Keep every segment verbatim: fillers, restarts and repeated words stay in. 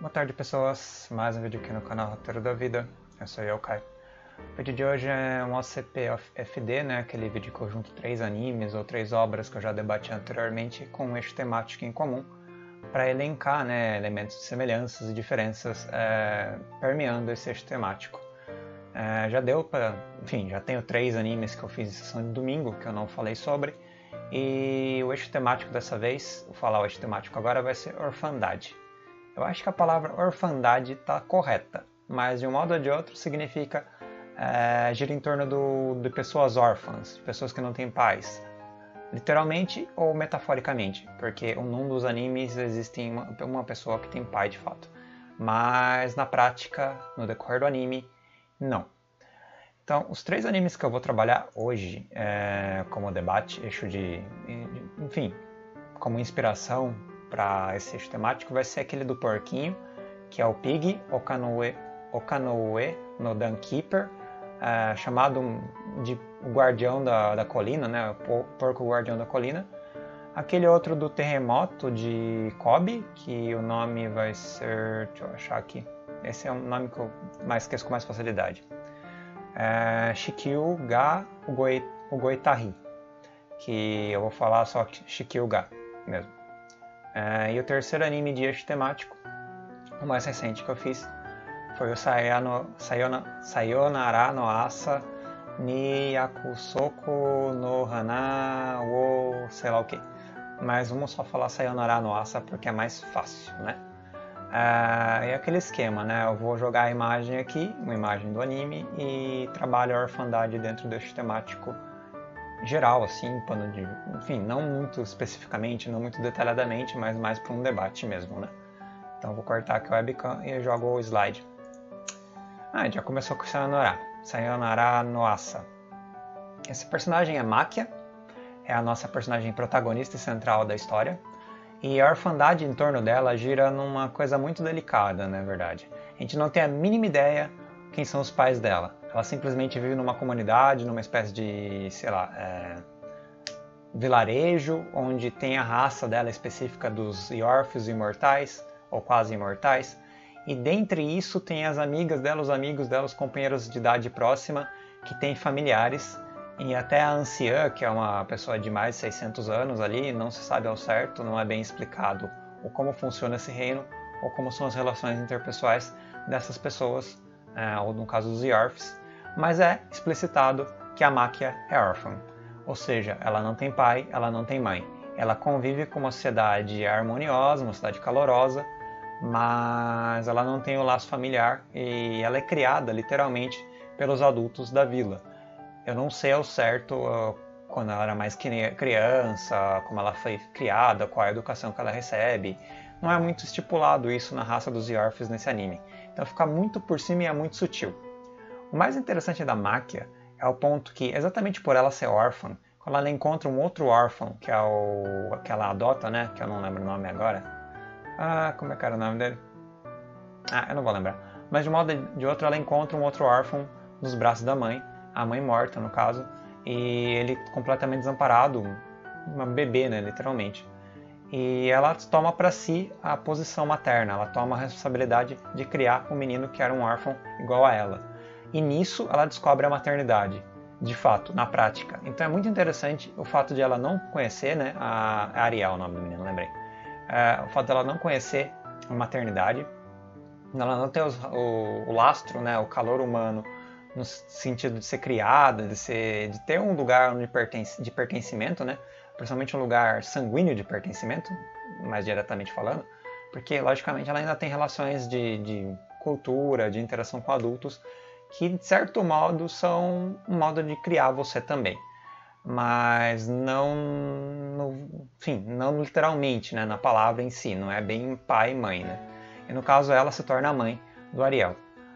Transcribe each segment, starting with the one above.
Boa tarde, pessoas. Mais um vídeo aqui no canal Roteiro da Vida. Eu sou eu, Kai. O vídeo de hoje é um O C P F D, né? Aquele vídeo que eu junto três animes ou três obras que eu já debati anteriormente com um eixo temático em comum para elencar, né, elementos de semelhanças e diferenças é, permeando esse eixo temático. É, já deu para... Enfim, já tenho três animes que eu fiz em sessão de domingo que eu não falei sobre. E o eixo temático dessa vez, vou falar o eixo temático agora, vai ser orfandade. Eu acho que a palavra orfandade está correta, mas de um modo ou de outro significa é, gira em torno do, de pessoas órfãs, pessoas que não têm pais, literalmente ou metaforicamente, porque num dos animes existe uma, uma pessoa que tem pai de fato, mas na prática, no decorrer do anime, não. Então, os três animes que eu vou trabalhar hoje é, como debate, eixo de, enfim, como inspiração para esse eixo temático vai ser aquele do porquinho, que é o Pig Okanoue, Okanoue no Dunkeeper, é, chamado de o Guardião da, da Colina, né, o Porco Guardião da Colina. Aquele outro do Terremoto de Kobe, que o nome vai ser... deixa eu achar aqui. Esse é um nome que eu mais esqueço com mais facilidade. É, Shikyu ga Ugoitari, que eu vou falar só Shikyu ga mesmo. É, e o terceiro anime de eixo temático, o mais recente que eu fiz, foi o Sayano, Sayona, Sayonara no Asa ni Yakusoku no Hana wo sei lá o que. Mas vamos só falar Sayonara no Asa porque é mais fácil, né? É, é aquele esquema, né? Eu vou jogar a imagem aqui, uma imagem do anime, e trabalho a orfandade dentro do eixo temático geral, assim, pano de, enfim, não muito especificamente, não muito detalhadamente, mas mais para um debate mesmo, né? Então vou cortar aqui o webcam e jogo o slide. Ah, já começou com o Sayonara, Sayonara no Asa. Esse personagem é Makia, é a nossa personagem protagonista e central da história, e a orfandade em torno dela gira numa coisa muito delicada, na verdade. A gente não tem a mínima ideia quem são os pais dela. Ela simplesmente vive numa comunidade, numa espécie de, sei lá, é, vilarejo, onde tem a raça dela específica dos Yorfs imortais, ou quase imortais, e dentre isso tem as amigas dela, os amigos dela, os companheiros de idade próxima, que têm familiares, e até a anciã, que é uma pessoa de mais de seiscentos anos ali, não se sabe ao certo, não é bem explicado o como funciona esse reino, ou como são as relações interpessoais dessas pessoas, é, ou no caso dos Yorfs, mas é explicitado que a Makia é órfã, ou seja, ela não tem pai, ela não tem mãe. Ela convive com uma sociedade harmoniosa, uma sociedade calorosa, mas ela não tem o laço familiar e ela é criada literalmente pelos adultos da vila. Eu não sei ao certo uh, quando ela era mais criança, como ela foi criada, qual a educação que ela recebe. Não é muito estipulado isso na raça dos Yorfs nesse anime. Então fica muito por cima e é muito sutil. O mais interessante da Makia é o ponto que, exatamente por ela ser órfã, quando ela encontra um outro órfão, que é o que ela adota, né? Que eu não lembro o nome agora. Ah, como é que era o nome dele? Ah, eu não vou lembrar. Mas de um modo ou de outro, ela encontra um outro órfão nos braços da mãe, a mãe morta, no caso, e ele completamente desamparado, uma bebê, né? Literalmente. E ela toma para si a posição materna, ela toma a responsabilidade de criar um menino que era um órfão igual a ela. E nisso ela descobre a maternidade, de fato, na prática. Então é muito interessante o fato de ela não conhecer, né, a Ariel, o nome do menino, lembrei. É, o fato dela não conhecer a maternidade, ela não ter os, o, o lastro, né, o calor humano, no sentido de ser criada, de, ser, de ter um lugar de, pertence, de pertencimento, né, principalmente um lugar sanguíneo de pertencimento, mais diretamente falando, porque logicamente ela ainda tem relações de, de cultura, de interação com adultos, que de certo modo são um modo de criar você também, mas não, no, enfim, não literalmente, né, na palavra em si, não é bem pai e mãe, né? E no caso ela se torna a mãe do Ariel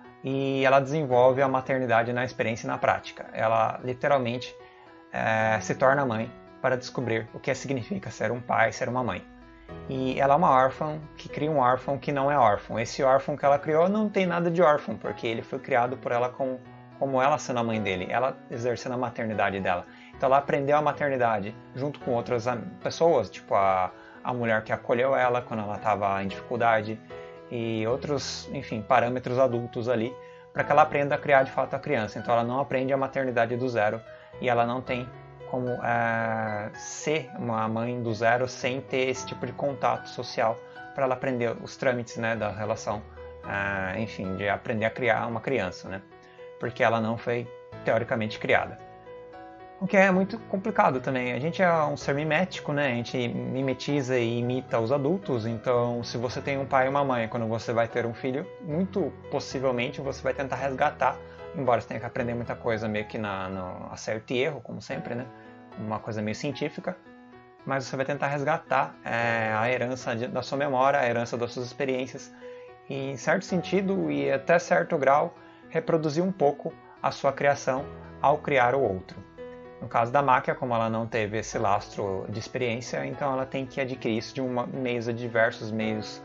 e ela desenvolve a maternidade na experiência e na prática. Ela literalmente é, se torna mãe para descobrir o que significa ser um pai, ser uma mãe. E ela é uma órfã que cria um órfão que não é órfão. Esse órfão que ela criou não tem nada de órfão, porque ele foi criado por ela como, como ela sendo a mãe dele, ela exercendo a maternidade dela. Então ela aprendeu a maternidade junto com outras pessoas, tipo a, a mulher que acolheu ela quando ela estava em dificuldade, e outros, enfim, parâmetros adultos ali, para que ela aprenda a criar de fato a criança. Então ela não aprende a maternidade do zero e ela não tem como é, ser uma mãe do zero sem ter esse tipo de contato social para ela aprender os trâmites, né, da relação, é, enfim, de aprender a criar uma criança, né, porque ela não foi teoricamente criada. O que é muito complicado também. A gente é um ser mimético, né? A gente mimetiza e imita os adultos. Então, se você tem um pai e uma mãe, quando você vai ter um filho, muito possivelmente você vai tentar resgatar, embora você tenha que aprender muita coisa meio que na, no acerto e erro, como sempre, né? Uma coisa meio científica. Mas você vai tentar resgatar é, a herança de, da sua memória, a herança das suas experiências. E, em certo sentido e até certo grau, reproduzir um pouco a sua criação ao criar o outro. No caso da Máquia, como ela não teve esse lastro de experiência, então ela tem que adquirir isso de uma, meios de diversos meios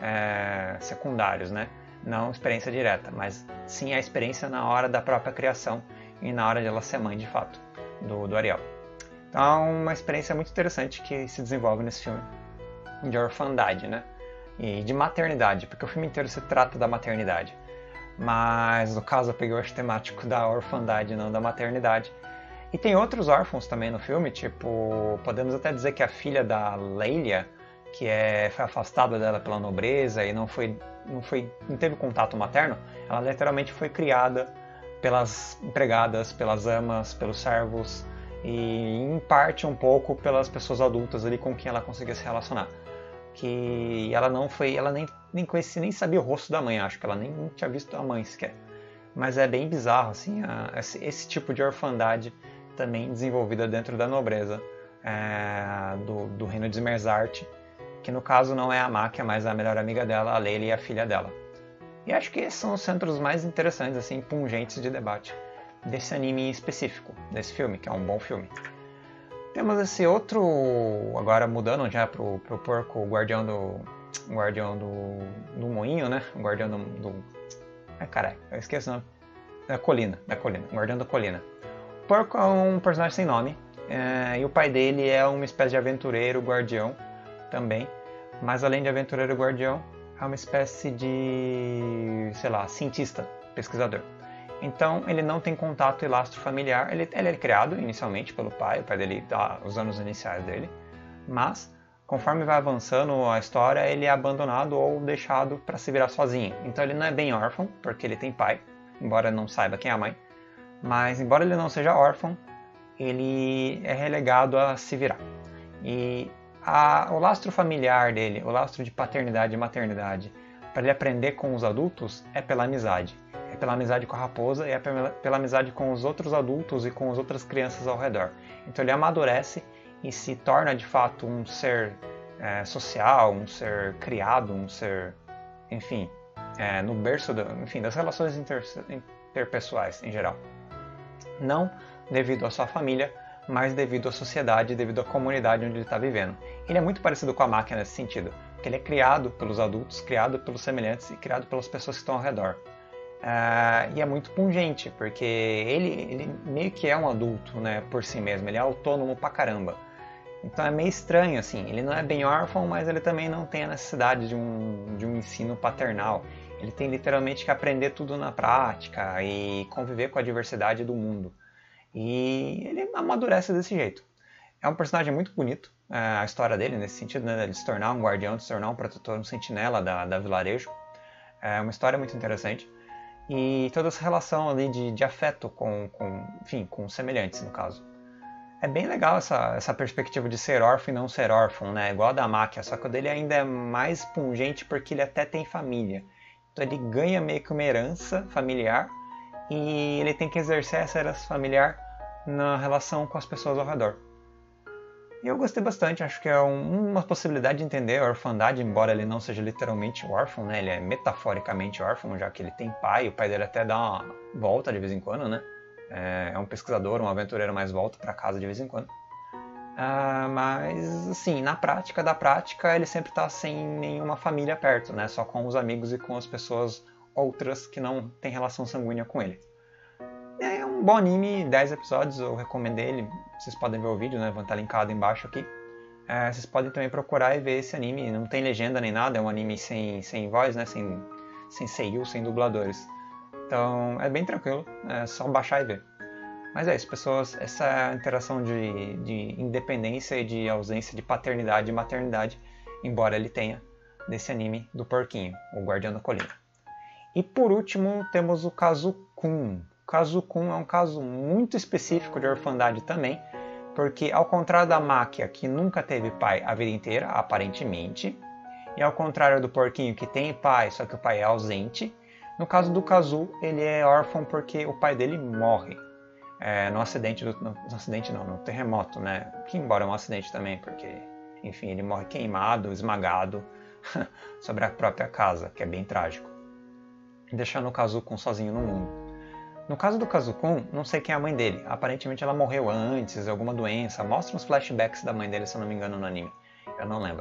é, secundários, né? Não experiência direta, mas sim a experiência na hora da própria criação e na hora de ela ser mãe de fato, do, do Ariel. Então é uma experiência muito interessante que se desenvolve nesse filme de orfandade, né? E de maternidade, porque o filme inteiro se trata da maternidade. Mas no caso eu peguei o eixo temático da orfandade, não da maternidade. E tem outros órfãos também no filme, tipo, podemos até dizer que a filha da Leila, que é, foi afastada dela pela nobreza e não, foi, não, foi, não teve contato materno, ela literalmente foi criada pelas empregadas, pelas amas, pelos servos e em parte um pouco pelas pessoas adultas ali com quem ela conseguia se relacionar. Que ela não foi, ela nem, nem conhecia, nem sabia o rosto da mãe, acho que ela nem, nem tinha visto a mãe sequer. Mas é bem bizarro, assim, a, esse, esse tipo de orfandade também desenvolvida dentro da nobreza é, do, do reino de Smerzart, que no caso não é a Máquia, mas a melhor amiga dela, a Leila, e a filha dela. E acho que esses são os centros mais interessantes, assim, pungentes de debate desse anime específico, desse filme, que é um bom filme. Temos esse outro, agora mudando já pro, pro porco, o guardião do guardião do, do moinho, né? O guardião do... do ai, caralho, eu esqueci o nome. Da colina, da colina, o guardião da colina. O porco é um personagem sem nome, é, e o pai dele é uma espécie de aventureiro guardião também, mas além de aventureiro guardião, é uma espécie de, sei lá, cientista, pesquisador. Então ele não tem contato e lastro familiar, ele, ele é criado inicialmente pelo pai, o pai dele dá os anos iniciais dele, mas conforme vai avançando a história, ele é abandonado ou deixado para se virar sozinho. Então ele não é bem órfão, porque ele tem pai, embora não saiba quem é a mãe. Mas, embora ele não seja órfão, ele é relegado a se virar. E a, o lastro familiar dele, o lastro de paternidade e maternidade, para ele aprender com os adultos, é pela amizade. É pela amizade com a raposa e é pela, pela amizade com os outros adultos e com as outras crianças ao redor. Então ele amadurece e se torna, de fato, um ser é, social, um ser criado, um ser, enfim, é, no berço do, enfim, das relações inter, interpessoais em geral. Não devido à sua família, mas devido à sociedade, devido à comunidade onde ele está vivendo. Ele é muito parecido com a Máquia nesse sentido, porque ele é criado pelos adultos, criado pelos semelhantes e criado pelas pessoas que estão ao redor. Uh, e é muito pungente, porque ele, ele meio que é um adulto, né, por si mesmo, ele é autônomo pra caramba. Então é meio estranho, assim, ele não é bem órfão, mas ele também não tem a necessidade de um, de um ensino paternal. Ele tem literalmente que aprender tudo na prática e conviver com a diversidade do mundo. E ele amadurece desse jeito. É um personagem muito bonito, a história dele nesse sentido, né, de se tornar um guardião, de se tornar um protetor, um sentinela da, da vilarejo. É uma história muito interessante. E toda essa relação ali de, de afeto com, com, enfim, com os semelhantes, no caso. É bem legal essa, essa perspectiva de ser órfão e não ser órfão, né? Igual a da Máquia, só que o dele ainda é mais pungente porque ele até tem família. Então ele ganha meio que uma herança familiar e ele tem que exercer essa herança familiar na relação com as pessoas ao redor. E eu gostei bastante, acho que é um, uma possibilidade de entender a orfandade, embora ele não seja literalmente órfão, né? Ele é metaforicamente órfão, já que ele tem pai, o pai dele até dá uma volta de vez em quando, né? É um pesquisador, um aventureiro, mas volta para casa de vez em quando. Ah, mas, assim, na prática da prática, ele sempre está sem nenhuma família perto, né? Só com os amigos e com as pessoas outras que não têm relação sanguínea com ele. É um bom anime, dez episódios, eu recomendei ele. Vocês podem ver o vídeo, né? Vou estar linkado embaixo aqui. É, vocês podem também procurar e ver esse anime. Não tem legenda nem nada, é um anime sem, sem voz, né? Sem, sem seiyuu, sem dubladores. Então é bem tranquilo, é só baixar e ver. Mas é isso, pessoas, essa interação de, de independência e de ausência de paternidade e maternidade, embora ele tenha, desse anime do porquinho, o Guardião da Colina. E por último, temos o caso Kun. O caso Kun é um caso muito específico de orfandade também, porque ao contrário da Máquia, que nunca teve pai a vida inteira, aparentemente, e ao contrário do porquinho, que tem pai, só que o pai é ausente, no caso do Kazu, ele é órfão porque o pai dele morre. É, no acidente, do, no, no acidente não, no terremoto, né? Que embora é um acidente também, porque, enfim, ele morre queimado, esmagado sobre a própria casa, que é bem trágico. Deixando o Kazu-kun sozinho no mundo. No caso do Kazu-kun, não sei quem é a mãe dele. Aparentemente ela morreu antes, alguma doença. Mostra uns flashbacks da mãe dele, se eu não me engano, no anime. Eu não lembro.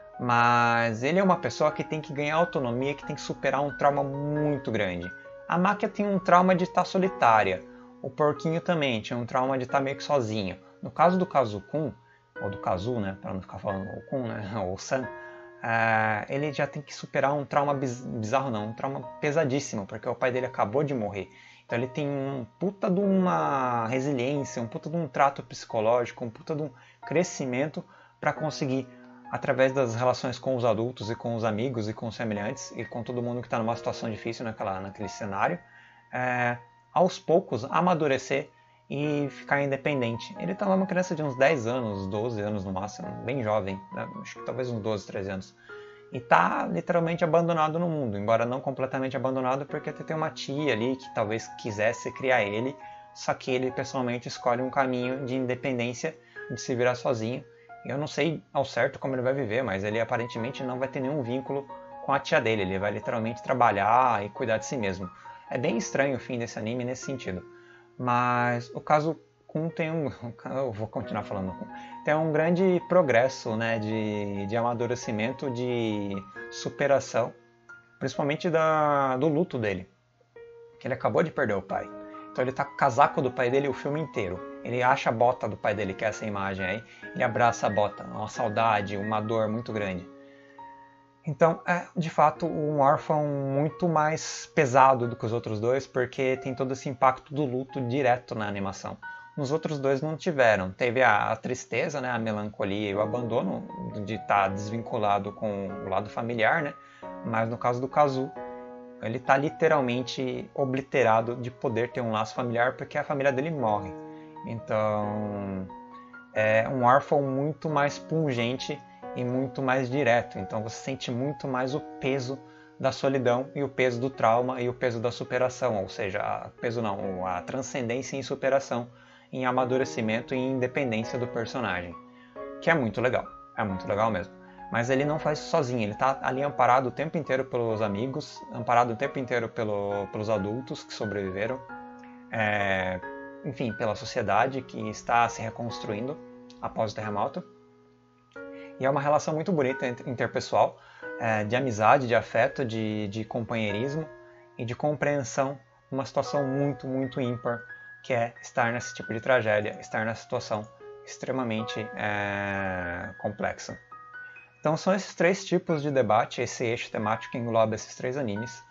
Mas ele é uma pessoa que tem que ganhar autonomia, que tem que superar um trauma muito grande. A Máquia tem um trauma de estar solitária. O porquinho também tinha um trauma de estar meio que sozinho. No caso do Kazu-kun, ou do Kazu, né, para não ficar falando o Kun, né, ou o San, uh, ele já tem que superar um trauma biz bizarro, não, um trauma pesadíssimo, porque o pai dele acabou de morrer. Então ele tem um puta de uma resiliência, um puta de um trato psicológico, um puta de um crescimento para conseguir, através das relações com os adultos e com os amigos e com os semelhantes e com todo mundo que está numa situação difícil naquela, naquele cenário, é, aos poucos amadurecer e ficar independente. Ele estava uma criança de uns dez anos, doze anos no máximo, bem jovem, né? Acho que talvez uns doze, treze anos. E está literalmente abandonado no mundo, embora não completamente abandonado, porque tem uma tia ali que talvez quisesse criar ele, só que ele pessoalmente escolhe um caminho de independência, de se virar sozinho. Eu não sei ao certo como ele vai viver, mas ele aparentemente não vai ter nenhum vínculo com a tia dele, ele vai literalmente trabalhar e cuidar de si mesmo. É bem estranho o fim desse anime nesse sentido. Mas o caso Kun tem um... Eu vou continuar falando Kun. Tem um grande progresso, né, de, de amadurecimento, de superação. Principalmente da, do luto dele. Que ele acabou de perder o pai. Então ele tá com o casaco do pai dele o filme inteiro. Ele acha a bota do pai dele, que é essa imagem aí. Ele abraça a bota. Uma saudade, uma dor muito grande. Então, é de fato um órfão muito mais pesado do que os outros dois, porque tem todo esse impacto do luto direto na animação. Nos outros dois não tiveram. Teve a, a tristeza, né, a melancolia e o abandono de estar desvinculado com o lado familiar, né? Mas no caso do Kazu, ele está literalmente obliterado de poder ter um laço familiar porque a família dele morre. Então, é um órfão muito mais pungente e muito mais direto, então você sente muito mais o peso da solidão e o peso do trauma e o peso da superação, ou seja, o peso não, a transcendência em superação, em amadurecimento e em independência do personagem, que é muito legal, é muito legal mesmo. Mas ele não faz isso sozinho, ele está ali amparado o tempo inteiro pelos amigos, amparado o tempo inteiro pelo, pelos adultos que sobreviveram, é, enfim, pela sociedade que está se reconstruindo após o terremoto. E é uma relação muito bonita interpessoal, é, de amizade, de afeto, de, de companheirismo e de compreensão, uma situação muito, muito ímpar, que é estar nesse tipo de tragédia, estar nessa situação extremamente é, complexa. Então são esses três tipos de debate, esse eixo temático que engloba esses três animes.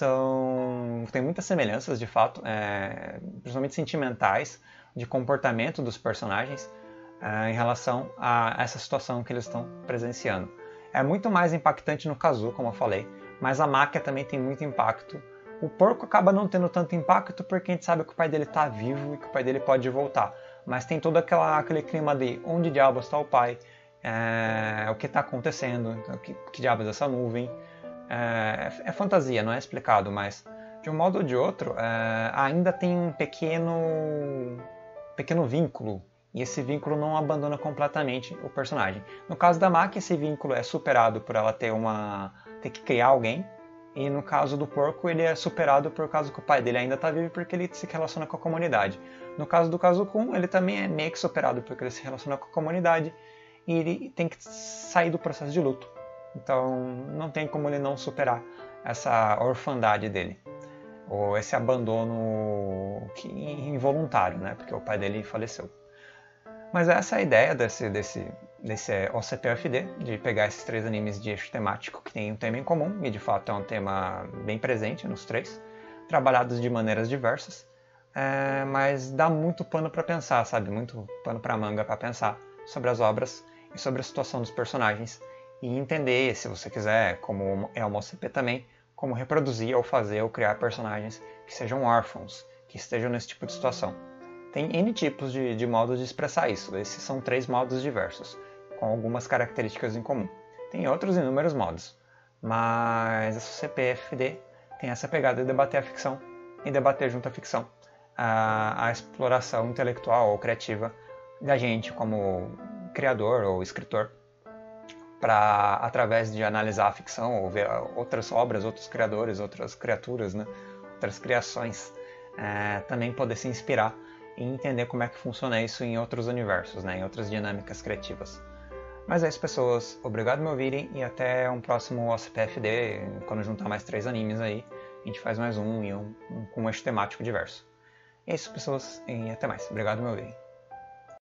São... Tem muitas semelhanças, de fato, é, principalmente sentimentais, de comportamento dos personagens, em relação a essa situação que eles estão presenciando. É muito mais impactante no Kazu, como eu falei, mas a Máquia também tem muito impacto. O porco acaba não tendo tanto impacto porque a gente sabe que o pai dele está vivo e que o pai dele pode voltar. Mas tem todo aquela, aquele clima de onde diabos está o pai, é, o que está acontecendo, que, que diabos é essa nuvem. É, é fantasia, não é explicado, mas de um modo ou de outro é, ainda tem um pequeno, pequeno vínculo. E esse vínculo não abandona completamente o personagem. No caso da Máquia, esse vínculo é superado por ela ter uma ter que criar alguém. E no caso do porco, ele é superado por causa que o pai dele ainda está vivo porque ele se relaciona com a comunidade. No caso do Kazu-kun, ele também é meio que superado porque ele se relaciona com a comunidade e ele tem que sair do processo de luto. Então não tem como ele não superar essa orfandade dele. Ou esse abandono involuntário, né? Porque o pai dele faleceu. Mas essa é a ideia desse, desse, desse O C P F D, de pegar esses três animes de eixo temático que tem um tema em comum, e de fato é um tema bem presente nos três, trabalhados de maneiras diversas, é, mas dá muito pano para pensar, sabe? Muito pano para manga para pensar sobre as obras e sobre a situação dos personagens, e entender, se você quiser, como é uma O C P também, como reproduzir ou fazer ou criar personagens que sejam órfãos, que estejam nesse tipo de situação. Tem N tipos de, de modos de expressar isso, esses são três modos diversos, com algumas características em comum. Tem outros inúmeros modos, mas a C P F D tem essa pegada de debater a ficção e debater junto à ficção a, a exploração intelectual ou criativa da gente como criador ou escritor, para, através de analisar a ficção ou ver outras obras, outros criadores, outras criaturas, né? Outras criações, é, também poder se inspirar e entender como é que funciona isso em outros universos, né? Em outras dinâmicas criativas. Mas é isso, pessoas. Obrigado por me ouvirem e até um próximo O C P F D, quando juntar mais três animes aí, a gente faz mais um, e um, um com um eixo temático diverso. É isso, pessoas, e até mais. Obrigado por me ouvirem.